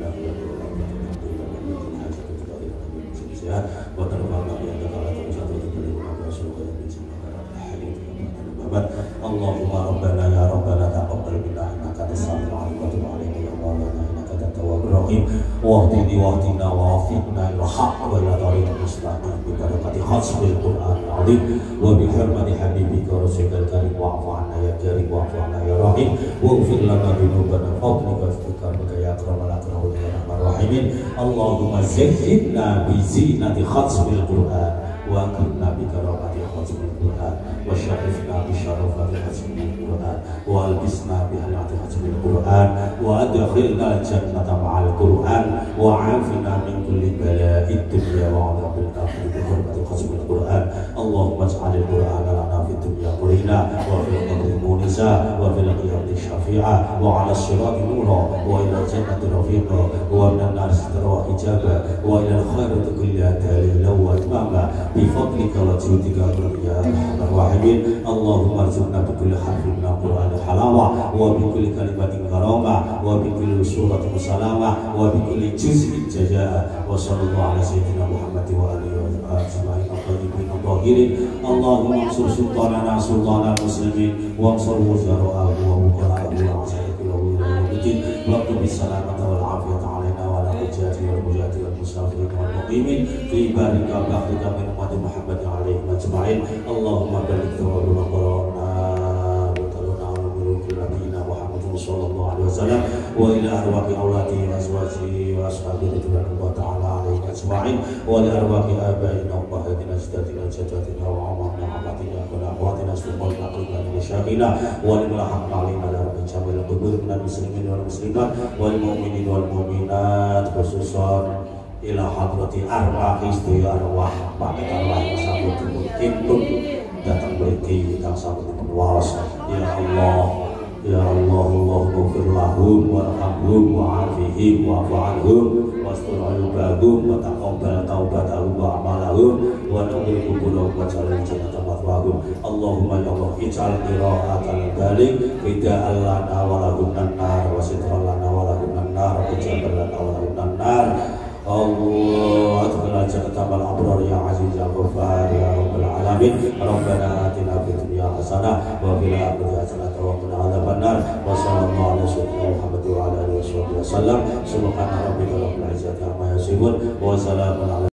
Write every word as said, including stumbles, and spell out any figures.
Allahumma rabbana ya rabbana taqabbal minna innaka antas samiul alim wa tub alaina ya maulana innaka antat tawwabur rahim wahdini wahdina wafiqna ila haqq wa ila tariqil mustaqim bi barakati hasbil qur'an azim wa bi hurmati habibika rasulil karim wa'fu anna ya karim wa'fu anna ya rahim waghfir lana dhunubana fadlika istighfaraka ya akramal akramin ya arhamar rahimin Allahumma zayyinna bi zinati hasbil qur'an wa akrimna bi karamati hasbil qur'an wa syarifna bi syarafati hasbil qur'an wa albisna bi halati hasbil qur'an wa adkhilna jannata ma'al qur'an wa afina min kulli bala'id dunya wa adhabil akhirah bi hurmati hasbil qur'an Allahumma ij'alil qur'ana lana fid dunya qurina wa fil qabri munisa wa fil qiyamati syafi'a wa 'ala sirati nura wa ila jannati rafiqa wa minan nar sitra hijaba wa ila khairati kulli dalil wa imama bi fadlika wa judika ya arhamar rahimin Allahumma arzuqna bi kulli harfin min al-Qur'an halawa wa bi kulli kalimatin karama wa bi kulli suratin salama wa bi kulli juz'in jazaa wa sallallahu ala sayyidina Muhammad wa alihi wa sahbihi at-tayyibin at-tahirin Allahumma ansur sultanana sultanal muslimin wa ansur wuzara'ahu wa muqarra'ahu wa asyaqilahu wa mutin wa qul bisalamata wal afiyata alaina wa ala hujjati wal mujahidin wal musafirin wal muqimin fi barika ba'dika min ummati Muhammad alaihi majma'in Allahumma barik wa qara'na wa talana wa barik nabiyina Muhammadin sallallahu alaihi wasallam wa ila arwahi auladi wa azwajihi wa ashabihi radhiyallahu ta'ala alaihi ajma'in wa li arwahi abaina wa ummahatina sajdatina sajdatina wa amana amatina wa akhwatina subhanahu wa ta'ala syahina wa lil haqqi alaina la jamil qubur minal muslimin wal muslimat wal mu'minin wal mu'minat khususan ila hadrati arwah istri arwah pada arwah yang sambut dipun datang beriki yang sambut dipun waras ya Allah ya Allah Allahumma ghfir lahum warhamhum wa'afihim wa'fu anhum wastur ayyubahum wa taqabbal taubatahum wa amalahum wa nawwir quburahum wa jalil jannata mathwahum Allahumma ya Allah ij'al qira'atal balik rida'an lana wa lahum nar wa sitran lana wa lahum nar wa jazaa'an lana wa lahum nar Allah adkhilna jannata mal abrar ya aziz ya ghaffar ya rabbal alamin rabbana atina fid dunya hasanah wa fil akhirati hasanah wa qina adzabannar wa sallallahu ala sayyidina Muhammad wa ala alihi wasallam subhana rabbika rabbil izzati amma yasifun wa salamun ala